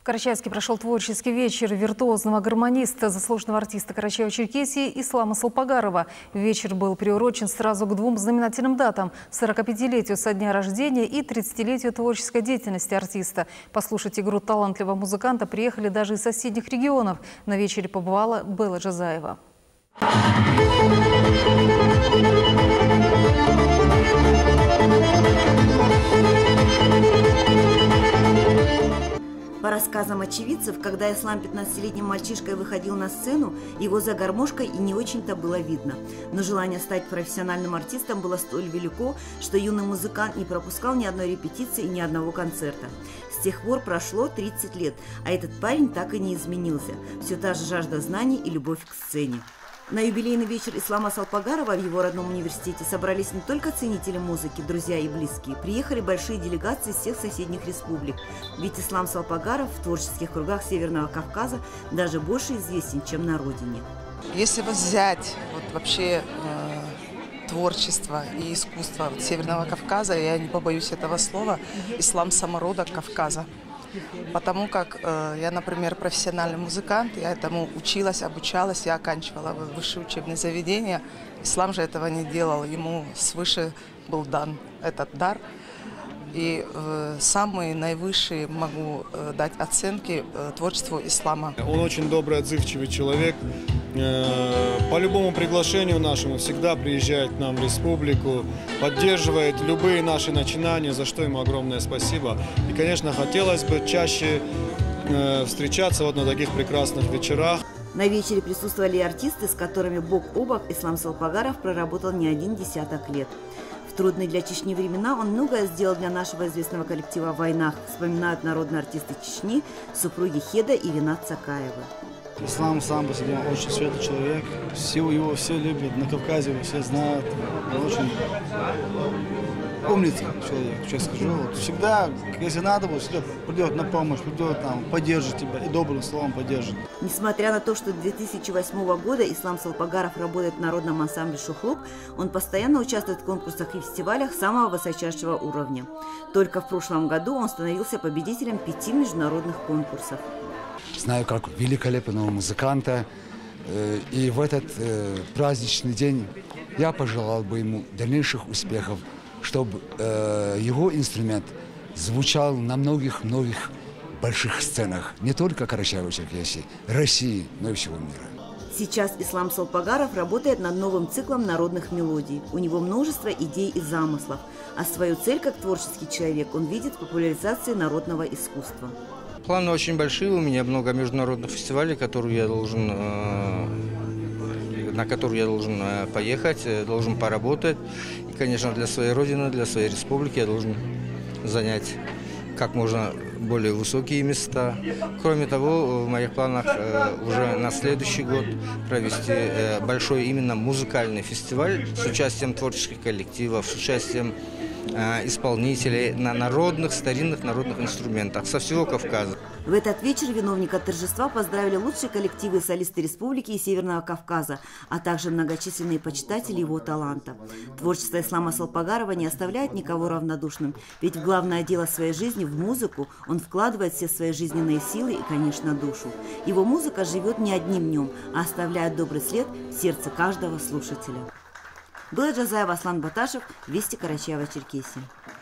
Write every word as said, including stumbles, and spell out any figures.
Карачаевске прошел творческий вечер виртуозного гармониста, заслуженного артиста Карачаева-Черкесии Ислама Салпагарова. Вечер был приурочен сразу к двум знаменательным датам – сорокапятилетию со дня рождения и тридцатилетию творческой деятельности артиста. Послушать игру талантливого музыканта приехали даже из соседних регионов. На вечере побывала Белла Джазаева. По рассказам очевидцев, когда Ислам пятнадцатилетним мальчишкой выходил на сцену, его за гармошкой и не очень-то было видно. Но желание стать профессиональным артистом было столь велико, что юный музыкант не пропускал ни одной репетиции и ни одного концерта. С тех пор прошло тридцать лет, а этот парень так и не изменился. Все та же жажда знаний и любовь к сцене. На юбилейный вечер Ислама Салпагарова в его родном университете собрались не только ценители музыки, друзья и близкие. Приехали большие делегации из всех соседних республик. Ведь Ислам Салпагаров в творческих кругах Северного Кавказа даже больше известен, чем на родине. Если взять вот вообще э, творчество и искусство вот Северного Кавказа, я не побоюсь этого слова, Ислам самородок Кавказа. Потому как э, я, например, профессиональный музыкант, я этому училась, обучалась, я оканчивала высшее учебное заведение. Ислам же этого не делал, ему свыше был дан этот дар. И э, самые наивысшие могу э, дать оценки э, творчеству Ислама. Он очень добрый, отзывчивый человек. Э, по любому приглашению нашему всегда приезжает к нам в республику, поддерживает любые наши начинания, за что ему огромное спасибо. И, конечно, хотелось бы чаще э, встречаться вот на таких прекрасных вечерах. На вечере присутствовали и артисты, с которыми бок о бок Ислам Салпагаров проработал не один десяток лет. В трудные для Чечни времена он многое сделал для нашего известного коллектива «В войнах», вспоминают народные артисты Чечни, супруги Хеда и Ринат Цакаева. Ислам сам по себе очень светлый человек, все его все любят, на Кавказе его все знают, он очень умница человек, честно скажу. Вот всегда, если надо, вот, всегда придет на помощь, придет там, поддержит тебя и добрым словом поддержит. Несмотря на то, что с две тысячи восьмого года Ислам Салпагаров работает в народном ансамбле «Шухлук», он постоянно участвует в конкурсах и фестивалях самого высочайшего уровня. Только в прошлом году он становился победителем пяти международных конкурсов. Знаю, как великолепного музыканта, и в этот праздничный день я пожелал бы ему дальнейших успехов, чтобы его инструмент звучал на многих-многих больших сценах, не только Карачаева-Черкесии, России, но и всего мира. Сейчас Ислам Салпагаров работает над новым циклом народных мелодий. У него множество идей и замыслов, а свою цель как творческий человек он видит в популяризации народного искусства. Планы очень большие, у меня много международных фестивалей, которые я должен, на которые я должен поехать, должен поработать. И, конечно, для своей родины, для своей республики я должен занять как можно более высокие места. Кроме того, в моих планах уже на следующий год провести большой именно музыкальный фестиваль с участием творческих коллективов, с участием исполнителей на народных, старинных народных инструментах со всего Кавказа. В этот вечер виновника торжества поздравили лучшие коллективы и солисты республики и Северного Кавказа, а также многочисленные почитатели его таланта. Творчество Ислама Салпагарова не оставляет никого равнодушным, ведь в главное дело своей жизни, в музыку, он вкладывает все свои жизненные силы и, конечно, душу. Его музыка живет не одним днем, а оставляет добрый след в сердце каждого слушателя. Белла Джазаева, Аслан Баташев, Вести, Карачаева-Черкесия.